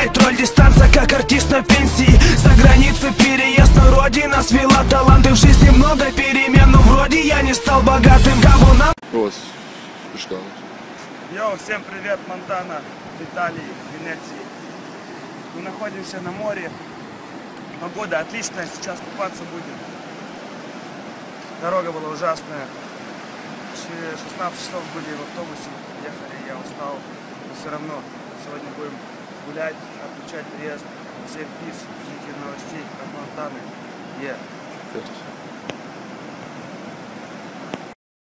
играет роль дистанция, как артист на пенсии. За границу переезд, но родина свела таланты. В жизни много перемен, но вроде я не стал богатым. Кого нам? Вот, что? Йоу, всем привет, Монтана, в Италии, в Венеции. Мы находимся на море. Погода отличная, сейчас купаться будем. Дорога была ужасная. 16 часов были в автобусе, ехали, я устал. Но все равно сегодня будем гулять, отключать приезд. Всем пиз, ждите новостей от Монтаны.